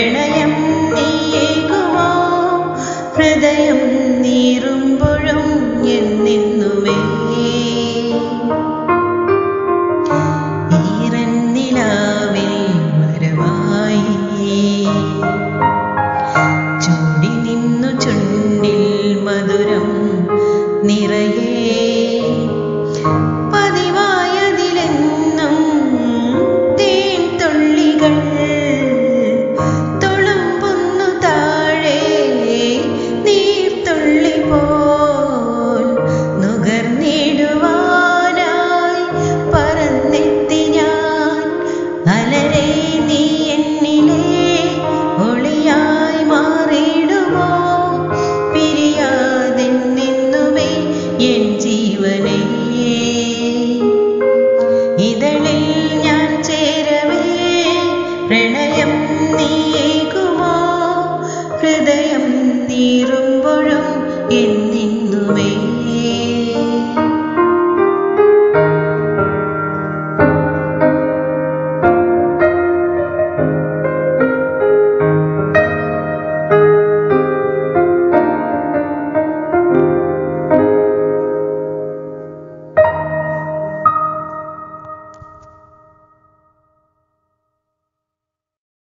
പ്രണയം നീയേകുമോ ഹൃദയം നീറുമ്പോഴും എന്നെന്നുമേ ഈറൻ നിലാവിൽ മരമായി ചൂടി നിന്നു ചുണ്ടിൽ മധുരം നിറയെ പതിവായതിലെന്നും തേൻ തുള്ളികൾ തുളുമ്പുന്നു താഴെ നീർത്തുള്ളി പോൽ നുകർന്നിടുവാനായി പറന്നെത്തി ഞാൻ അലരെ നീ എന്നിലെ ഒളിയായി മാറിയിടുമോ പിരിയാതെന്നെന്നുമേ എൻ ജീവനേ ഇതളിൽ ഞാൻ ചേരവേ പ്രണയം നീയേകുമോ ഹൃദയം നീറുമ്പോഴും